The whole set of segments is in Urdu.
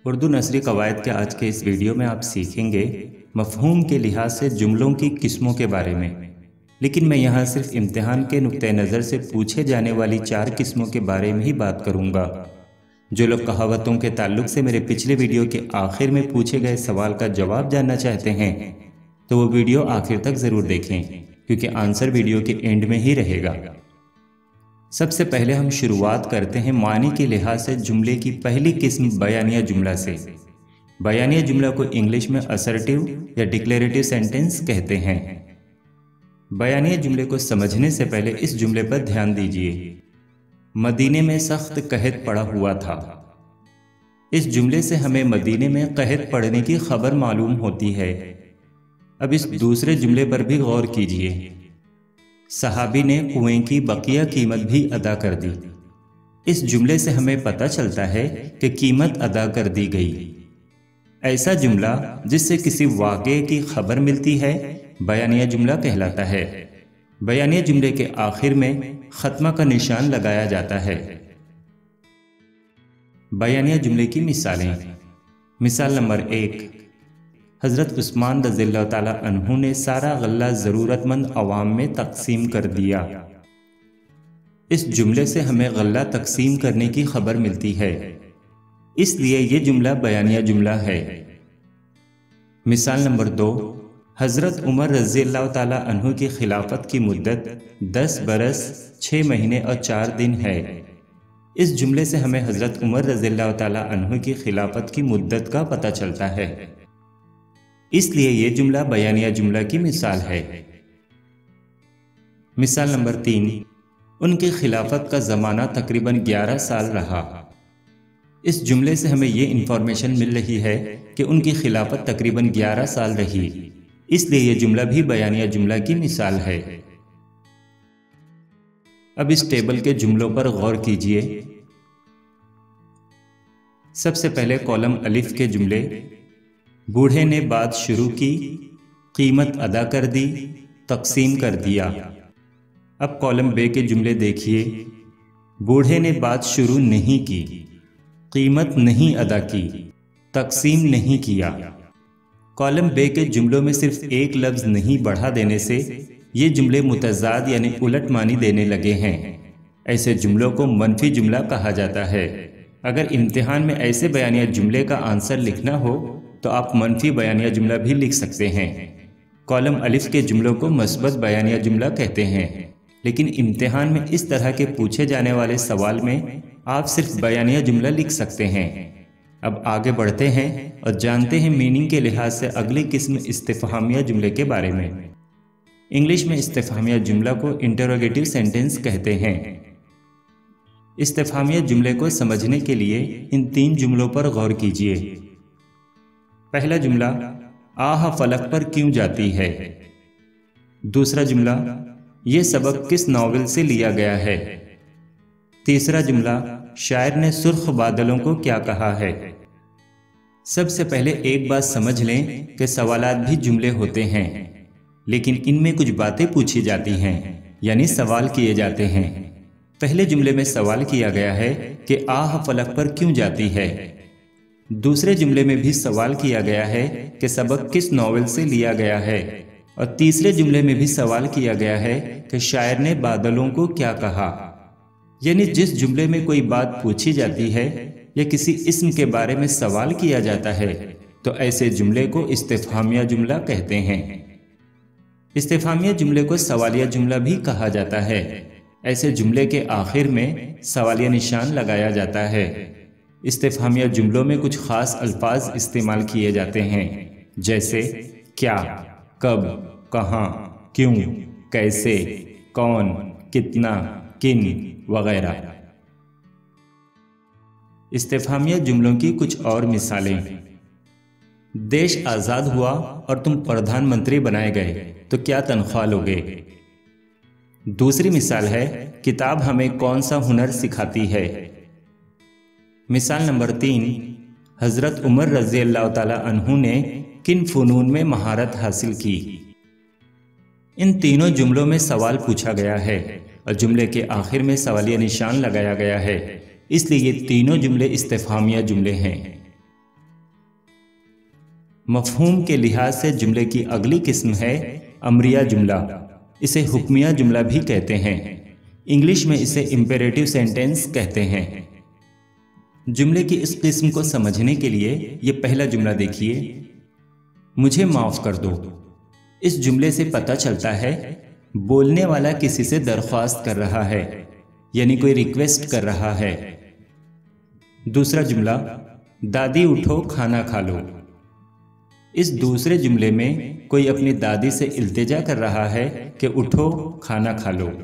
اردو نثری قواعد کے آج کے اس ویڈیو میں آپ سیکھیں گے مفہوم کے لحاظ سے جملوں کی قسموں کے بارے میں، لیکن میں یہاں صرف امتحان کے نقطۂ نظر سے پوچھے جانے والی 4 قسموں کے بارے میں ہی بات کروں گا۔ جو لوگ کہاوتوں کے تعلق سے میرے پچھلے ویڈیو کے آخر میں پوچھے گئے سوال کا جواب جاننا چاہتے ہیں تو وہ ویڈیو آخر تک ضرور دیکھیں، کیونکہ آنسر ویڈیو کے اینڈ میں ہی رہے گا۔ سب سے پہلے ہم شروعات کرتے ہیں معنی کے لحاظ سے جملے کی پہلی قسم بیانیہ جملہ سے۔ بیانیہ جملہ کو انگلش میں اسرٹیو یا ڈکلیریٹو سینٹنس کہتے ہیں۔ بیانیہ جملے کو سمجھنے سے پہلے اس جملے پر دھیان دیجیے۔ مدینے میں سخت قحط پڑا ہوا تھا۔ اس جملے سے ہمیں مدینے میں قحط پڑنے کی خبر معلوم ہوتی ہے۔ اب اس دوسرے جملے پر بھی غور کیجیے۔ صحابی نے کنویں کی بقیہ قیمت بھی ادا کر دی۔ اس جملے سے ہمیں پتہ چلتا ہے کہ قیمت ادا کر دی گئی۔ ایسا جملہ جس سے کسی واقعے کی خبر ملتی ہے بیانیہ جملہ کہلاتا ہے۔ بیانیہ جملے کے آخر میں ختمہ کا نشان لگایا جاتا ہے۔ بیانیہ جملے کی مثالیں۔ مثال نمبر 1، حضرت عثمان رضی اللہ تعالیٰ عنہ نے سارا غلہ ضرورت مند عوام میں تقسیم کر دیا۔ اس جملے سے ہمیں غلہ تقسیم کرنے کی خبر ملتی ہے، اس لیے یہ جملہ بیانیہ جملہ ہے۔ مثال نمبر 2، حضرت عمر رضی اللہ تعالیٰ عنہ کی خلافت کی مدت 10 برس 6 مہینے اور 4 دن ہے۔ اس جملے سے ہمیں حضرت عمر رضی اللہ تعالیٰ عنہ کی خلافت کی مدت کا پتہ چلتا ہے، اس لیے یہ جملہ بیانیہ جملہ کی مثال ہے۔ مثال نمبر 3، ان کی خلافت کا زمانہ تقریباً 11 سال رہا۔ اس جملے سے ہمیں یہ انفارمیشن مل رہی ہے کہ ان کی خلافت تقریباً 11 سال رہی، اس لیے یہ جملہ بھی بیانیہ جملہ کی مثال ہے۔ اب اس ٹیبل کے جملوں پر غور کیجیے۔ سب سے پہلے کالم الف کے جملے، بوڑھے نے بات شروع کی، قیمت ادا کر دی، تقسیم کر دیا۔ اب کالم بے کے جملے دیکھیے، بوڑھے نے بات شروع نہیں کی، قیمت نہیں ادا کی، تقسیم نہیں کیا۔ کالم بے کے جملوں میں صرف ایک لفظ نہیں بڑھا دینے سے یہ جملے متضاد یعنی الٹ معنی دینے لگے ہیں۔ ایسے جملوں کو منفی جملہ کہا جاتا ہے۔ اگر امتحان میں ایسے بیانیہ جملے کا آنسر لکھنا ہو تو آپ منفی بیانیہ جملہ بھی لکھ سکتے ہیں۔ کالم الف کے جملوں کو مثبت بیانیہ جملہ کہتے ہیں، لیکن امتحان میں اس طرح کے پوچھے جانے والے سوال میں آپ صرف بیانیہ جملہ لکھ سکتے ہیں۔ اب آگے بڑھتے ہیں اور جانتے ہیں میننگ کے لحاظ سے اگلی قسم استفہامیہ جملے کے بارے میں۔ انگلش میں استفہامیہ جملہ کو انٹروگیٹو سینٹنس کہتے ہیں۔ استفہامیہ جملے کو سمجھنے کے لیے ان 3 جملوں پر غور کیجیے۔ پہلا جملہ، آہ فلک پر کیوں جاتی ہے؟ دوسرا جملہ، یہ سبق کس ناول سے لیا گیا ہے؟ تیسرا جملہ، شاعر نے سرخ بادلوں کو کیا کہا ہے؟ سب سے پہلے ایک بات سمجھ لیں کہ سوالات بھی جملے ہوتے ہیں، لیکن ان میں کچھ باتیں پوچھی جاتی ہیں، یعنی سوال کیے جاتے ہیں۔ پہلے جملے میں سوال کیا گیا ہے کہ آہ فلک پر کیوں جاتی ہے۔ دوسرے جملے میں بھی سوال کیا گیا ہے کہ سبق کس ناول سے لیا گیا ہے، اور تیسرے جملے میں بھی سوال کیا گیا ہے کہ شاعر نے بادلوں کو کیا کہا۔ یعنی جس جملے میں کوئی بات پوچھی جاتی ہے یا کسی اسم کے بارے میں سوال کیا جاتا ہے تو ایسے جملے کو استفہامیہ جملہ کہتے ہیں۔ استفہامیہ جملے کو سوالیہ جملہ بھی کہا جاتا ہے۔ ایسے جملے کے آخر میں سوالیہ نشان لگایا جاتا ہے۔ استفہامیہ جملوں میں کچھ خاص الفاظ استعمال کیے جاتے ہیں، جیسے کیا، کب، کہاں، کیوں، کیسے، کون، کتنا، کن وغیرہ۔ استفہامیہ جملوں کی کچھ اور مثالیں۔ دیش آزاد ہوا اور تم پردھان منتری بنائے گئے تو کیا تنخواہ لوگے؟ دوسری مثال ہے، کتاب ہمیں کون سا ہنر سکھاتی ہے؟ مثال نمبر 3، حضرت عمر رضی اللہ تعالیٰ عنہ نے کن فنون میں مہارت حاصل کی؟ ان تینوں جملوں میں سوال پوچھا گیا ہے اور جملے کے آخر میں سوالیہ نشان لگایا گیا ہے، اس لیے یہ تینوں جملے استفہامیہ جملے ہیں۔ مفہوم کے لحاظ سے جملے کی اگلی قسم ہے امریہ جملہ، اسے حکمیہ جملہ بھی کہتے ہیں، انگلش میں اسے امپیریٹو سینٹینس کہتے ہیں۔ جملے کی اس قسم کو سمجھنے کے لیے یہ پہلا جملہ دیکھیے، مجھے معاف کر دو۔ اس جملے سے پتہ چلتا ہے بولنے والا کسی سے درخواست کر رہا ہے، یعنی کوئی ریکویسٹ کر رہا ہے۔ دوسرا جملہ، دادی اٹھو کھانا کھا لو۔ اس دوسرے جملے میں کوئی اپنی دادی سے التجا کر رہا ہے کہ اٹھو کھانا کھا لو۔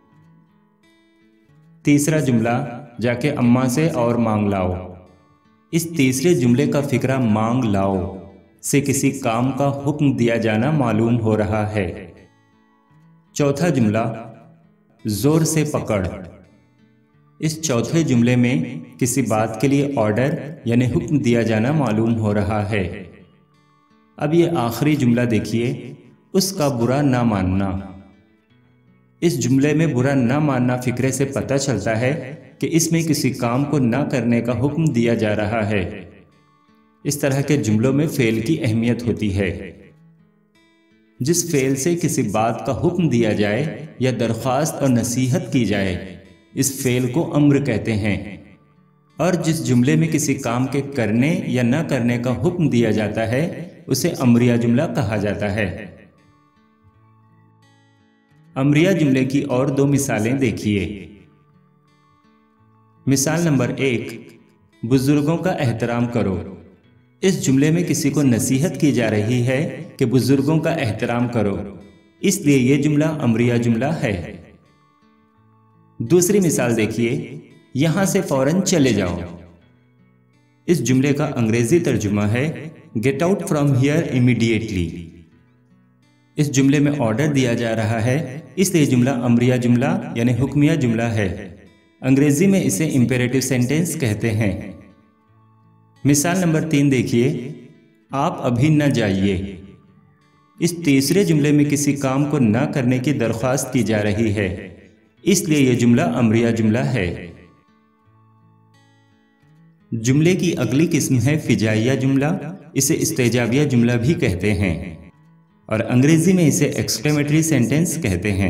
تیسرا جملہ، جا کے اماں سے اور مانگ لاؤ۔ اس تیسرے جملے کا فقرہ مانگ لاؤ سے کسی کام کا حکم دیا جانا معلوم ہو رہا ہے۔ چوتھا جملہ، زور سے پکڑ۔ اس چوتھے جملے میں کسی بات کے لیے آرڈر یعنی حکم دیا جانا معلوم ہو رہا ہے۔ اب یہ آخری جملہ دیکھیے، اس کا برا نہ ماننا۔ اس جملے میں برا نہ ماننا فقرے سے پتہ چلتا ہے کہ اس میں کسی کام کو نہ کرنے کا حکم دیا جا رہا ہے۔ اس طرح کے جملوں میں فعل کی اہمیت ہوتی ہے۔ جس فعل سے کسی بات کا حکم دیا جائے یا درخواست اور نصیحت کی جائے، اس فعل کو امر کہتے ہیں، اور جس جملے میں کسی کام کے کرنے یا نہ کرنے کا حکم دیا جاتا ہے اسے امریہ جملہ کہا جاتا ہے۔ امریہ جملے کی اور دو مثالیں دیکھیے۔ مثال نمبر 1، بزرگوں کا احترام کرو۔ اس جملے میں کسی کو نصیحت کی جا رہی ہے کہ بزرگوں کا احترام کرو، اس لیے یہ جملہ امریہ جملہ ہے۔ دوسری مثال دیکھیے، یہاں سے فوراً چلے جاؤ۔ اس جملے کا انگریزی ترجمہ ہے get out from here immediately. اس جملے میں آرڈر دیا جا رہا ہے، اس لیے جملہ امریہ جملہ یعنی حکمیہ جملہ ہے۔ انگریزی میں اسے امپیریٹو سینٹینس کہتے ہیں۔ مثال نمبر 3 دیکھیے، آپ ابھی نہ جائیے۔ اس تیسرے جملے میں کسی کام کو نہ کرنے کی درخواست کی جا رہی ہے، اس لیے یہ جملہ امریہ جملہ ہے۔ جملے کی اگلی قسم ہے فجائیہ جملہ، اسے استجابیہ جملہ بھی کہتے ہیں، اور انگریزی میں اسے ایکسکلیمیٹری سینٹینس کہتے ہیں۔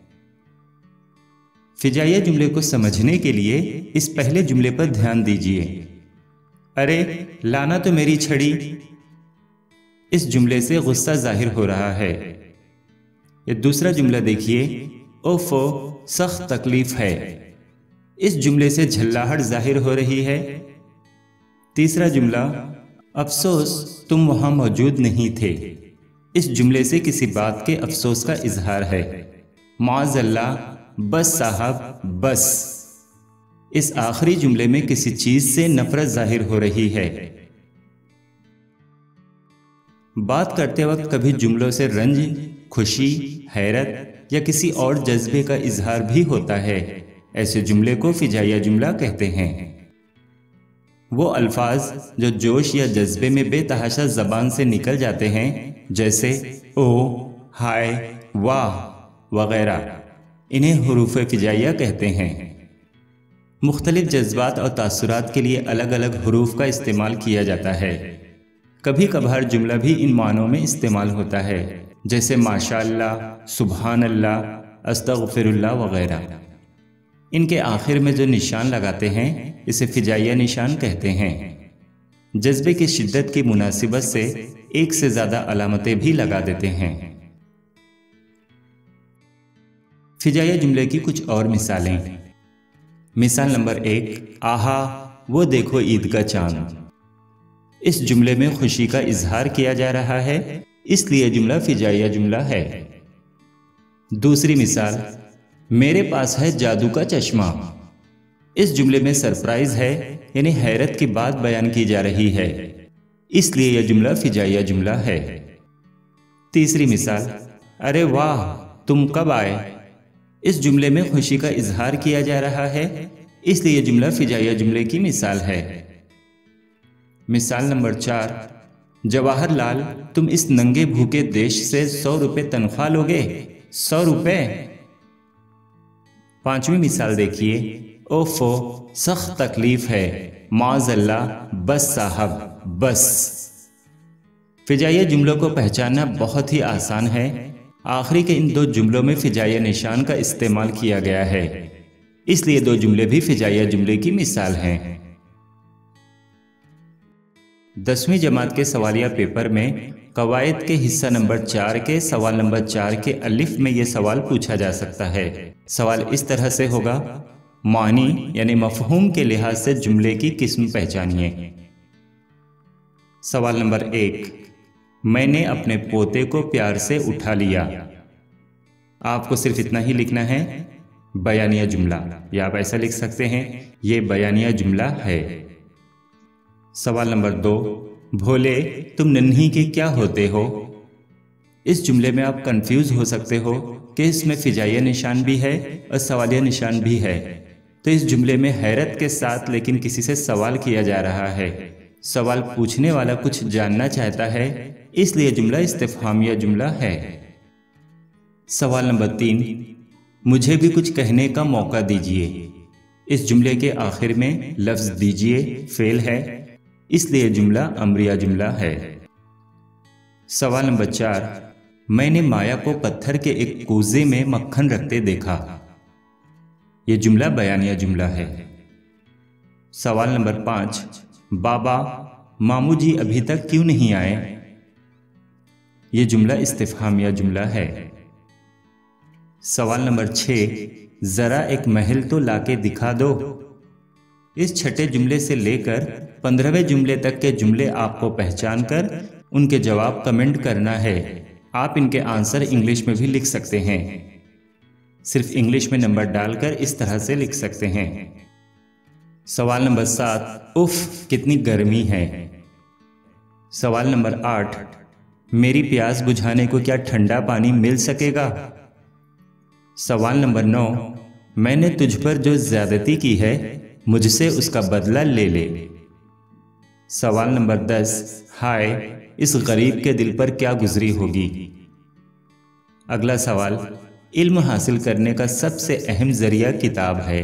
فجائیہ جملے کو سمجھنے کے لیے اس پہلے جملے پر دھیان دیجیے، ارے لانا تو میری چھڑی۔ اس جملے سے غصہ ظاہر ہو رہا ہے۔ یہ دوسرا جملہ دیکھیے، اوفو سخت تکلیف ہے۔ اس جملے سے جھلاہٹ ظاہر ہو رہی ہے۔ تیسرا جملہ، افسوس تم وہاں موجود نہیں تھے۔ اس جملے سے کسی بات کے افسوس کا اظہار ہے۔ معاذ اللہ، بس صاحب بس۔ اس آخری جملے میں کسی چیز سے نفرت ظاہر ہو رہی ہے۔ بات کرتے وقت کبھی جملوں سے رنج، خوشی، حیرت یا کسی اور جذبے کا اظہار بھی ہوتا ہے۔ ایسے جملے کو فجائیہ جملہ کہتے ہیں۔ وہ الفاظ جو جوش یا جذبے میں بے تحاشا زبان سے نکل جاتے ہیں، جیسے او، ہائے، واہ وغیرہ، انہیں حروف فجائیہ کہتے ہیں۔ مختلف جذبات اور تاثرات کے لیے الگ الگ حروف کا استعمال کیا جاتا ہے۔ کبھی کبھار جملہ بھی ان معنوں میں استعمال ہوتا ہے، جیسے ماشاءاللہ، سبحان اللہ، استغفر اللہ وغیرہ۔ ان کے آخر میں جو نشان لگاتے ہیں اسے فجائیہ نشان کہتے ہیں۔ جذبے کی شدت کی مناسبت سے ایک سے زیادہ علامتیں بھی لگا دیتے ہیں۔ فجائیہ جملے کی کچھ اور مثالیں۔ مثال نمبر 1، آہا وہ دیکھو عید کا چاند۔ اس جملے میں خوشی کا اظہار کیا جا رہا ہے، اس لیے جملہ فجائیہ جملہ ہے۔ دوسری مثال، میرے پاس ہے جادو کا چشمہ۔ اس جملے میں سرپرائز ہے، یعنی حیرت کی بات بیان کی جا رہی ہے، اس لیے یہ جملہ فجائیہ جملہ ہے۔ تیسری مثال، ارے واہ تم کب آئے۔ اس جملے میں خوشی کا اظہار کیا جا رہا ہے، اس لیے یہ جملہ فجائیہ جملے کی مثال ہے۔ مثال نمبر 4، جواہر لال تم اس ننگے بھوکے دیش سے 100 روپے تنخواہ لوگے۔ 100 روپے۔ پانچویں مثال دیکھیے، اوفو سخت تکلیف ہے، معاذ اللہ، بس صاحب بس۔ فجائیہ جملوں کو پہچاننا بہت ہی آسان ہے۔ آخری کے ان دو جملوں میں فجائیہ نشان کا استعمال کیا گیا ہے، اس لیے دو جملے بھی فجائیہ جملے کی مثال ہیں۔ 10ویں جماعت کے سوالیہ پیپر میں قواعد کے حصہ نمبر 4 کے سوال نمبر 4 کے الف میں یہ سوال پوچھا جا سکتا ہے۔ سوال اس طرح سے ہوگا، معنی یعنی مفہوم کے لحاظ سے جملے کی قسم پہچانیے۔ سوال نمبر 1، میں نے اپنے پوتے کو پیار سے اٹھا لیا۔ آپ کو صرف اتنا ہی لکھنا ہے، بیانیہ جملہ، یا آپ ایسا لکھ سکتے ہیں، یہ بیانیہ جملہ ہے۔ سوال نمبر 2، بھولے تم ننھی کے کیا ہوتے ہو؟ اس جملے میں آپ کنفیوز ہو سکتے ہو کہ اس میں فجائیہ نشان بھی ہے اور سوالیہ نشان بھی ہے، تو اس جملے میں حیرت کے ساتھ لیکن کسی سے سوال کیا جا رہا ہے۔ سوال پوچھنے والا کچھ جاننا چاہتا ہے، اس لیے جملہ استفہامیہ جملہ ہے۔ سوال نمبر 3، مجھے بھی کچھ کہنے کا موقع دیجیے۔ اس جملے کے آخر میں لفظ دیجیے فعل ہے، اس لیے جملہ امریہ جملہ ہے۔ سوال نمبر 4، میں نے مایا کو پتھر کے ایک کوزے میں مکھن رکھتے دیکھا۔ یہ جملہ بیانیہ جملہ ہے۔ سوال نمبر 5، بابا ماموں جی ابھی تک کیوں نہیں آئے؟ یہ جملہ استفہامیہ جملہ ہے۔ سوال نمبر 6، ذرا ایک محل تو لا کے دکھا دو۔ اس چھٹے جملے سے لے کر 15ویں جملے تک کے جملے آپ کو پہچان کر ان کے جواب کمنٹ کرنا ہے۔ آپ ان کے آنسر انگلش میں بھی لکھ سکتے ہیں، صرف انگلش میں نمبر ڈال کر اس طرح سے لکھ سکتے ہیں۔ سوال نمبر 7، اف کتنی گرمی ہے۔ سوال نمبر 8، میری پیاس بجھانے کو کیا ٹھنڈا پانی مل سکے گا؟ سوال نمبر 9، میں نے تجھ پر جو زیادتی کی ہے مجھ سے اس کا بدلہ لے لے۔ سوال نمبر 10، ہائے اس غریب کے دل پر کیا گزری ہوگی۔ اگلا سوال، علم حاصل کرنے کا سب سے اہم ذریعہ کتاب ہے۔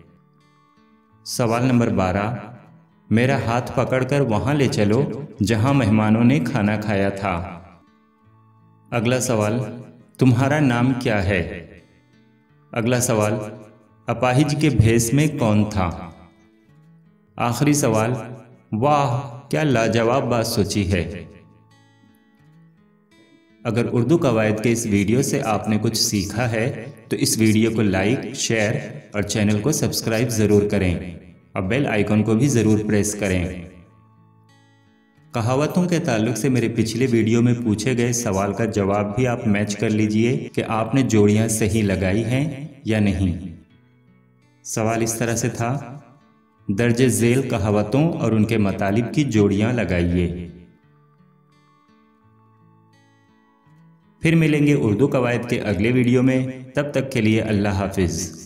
سوال نمبر 12، میرا ہاتھ پکڑ کر وہاں لے چلو جہاں مہمانوں نے کھانا کھایا تھا۔ اگلا سوال، تمہارا نام کیا ہے؟ اگلا سوال، اپاہج کے بھیس میں کون تھا؟ آخری سوال، واہ کیا لاجواب بات سوچی ہے۔ اگر اردو قواعد کے اس ویڈیو سے آپ نے کچھ سیکھا ہے تو اس ویڈیو کو لائک، شیئر اور چینل کو سبسکرائب ضرور کریں اور بیل آئیکن کو بھی ضرور پریس کریں۔ کہاوتوں کے تعلق سے میرے پچھلے ویڈیو میں پوچھے گئے سوال کا جواب بھی آپ میچ کر لیجئے کہ آپ نے جوڑیاں صحیح لگائی ہیں یا نہیں۔ سوال اس طرح سے تھا، درج ذیل کہاوتوں اور ان کے مطالب کی جوڑیاں لگائیے۔ پھر ملیں گے اردو قواعد کے اگلے ویڈیو میں، تب تک کے لیے اللہ حافظ۔